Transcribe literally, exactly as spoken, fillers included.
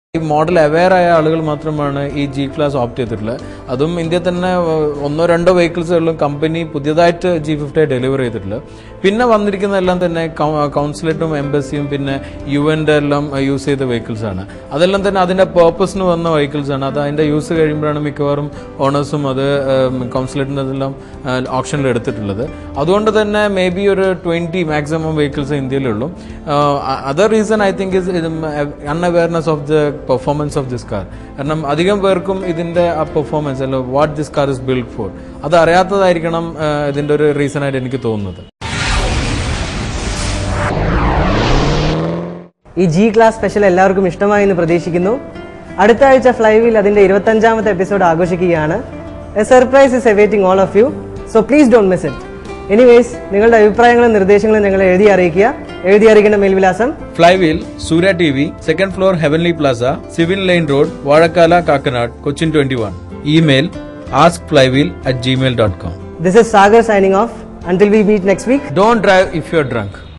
Model aware ആയ ആളുകൾ മാത്രമാണ് ഈ ജി ക്ലാസ് ഓപ്റ്റ് ചെയ്തിട്ടുള്ളത്. അതും ഇന്ത്യയിൽ തന്നെ ഒന്നോ രണ്ടോ വെഹിക്കിൾസുകളിലും കമ്പനി പുതിയതായിട്ട് ജി ഫിഫ്റ്റി ഡെലിവർ ചെയ്തിട്ടുള്ളത്. പിന്നെ വന്നിരിക്കുന്നതെല്ലാം തന്നെ കൗൺസിലേറ്റും എംബസിയും പിന്നെ യു എൻ്റെ എല്ലാം യൂസ് ചെയ്ത വെഹിക്കിൾസ് ആണ്. അതെല്ലാം തന്നെ അതിന്റെ പേർപ്പസിന് വന്ന വെഹിക്കിൾസ് ആണ്. അത് അതിന്റെ യൂസ് കഴിയുമ്പോഴാണ് മിക്കവാറും ഓണേഴ്സും അത് കൗൺസിലേറ്റിന്റെ എല്ലാം ഓപ്ഷനിൽ എടുത്തിട്ടുള്ളത്. അതുകൊണ്ട് തന്നെ മേ ബി ഒരു ട്വന്റി മാക്സിമം വെഹിക്കിൾസ് ഇന്ത്യയിലുള്ളൂ. Other reason I think is unawareness of the performance of this car. കാരണം അധികം പേർക്കും ഇതിന്റെ ആ പെർഫോമൻസ് അല്ല what this car is build for അത് അറിയാത്തതായിരിക്കണം ഇതിന്റെ ഒരു റീസൺ ആയിട്ട് എനിക്ക് തോന്നുന്നത്. ഈ ജി ക്ലാസ് സ്പെഷ്യൽ എല്ലാവർക്കും ഇഷ്ടമായി എന്ന് പ്രതീക്ഷിക്കുന്നു. അടുത്ത ആഴ്ച ഫ്ലൈവീൽ അതിന്റെ ഇരുപത്തഞ്ചാമത്തെ എപ്പിസോഡ് ആഘോഷിക്കുകയാണ്. A surprise is awaiting all of you, so please don't miss it. Anyways നിങ്ങളുടെ അഭിപ്രായങ്ങളും നിർദ്ദേശങ്ങളും ഞങ്ങളെ എഴുതി അറിയിക്കുക. എഴുതി അറിയിക്കേണ്ട മേൽവിലാസം flywheel, Surya T V, second floor, heavenly plaza, civil line road, Vazhakkala, Kakkanad, Cochin twenty one. Email ask flywheel at gmail dot com. This is Sagar signing off. Until we meet next week. Don't drive if you're drunk.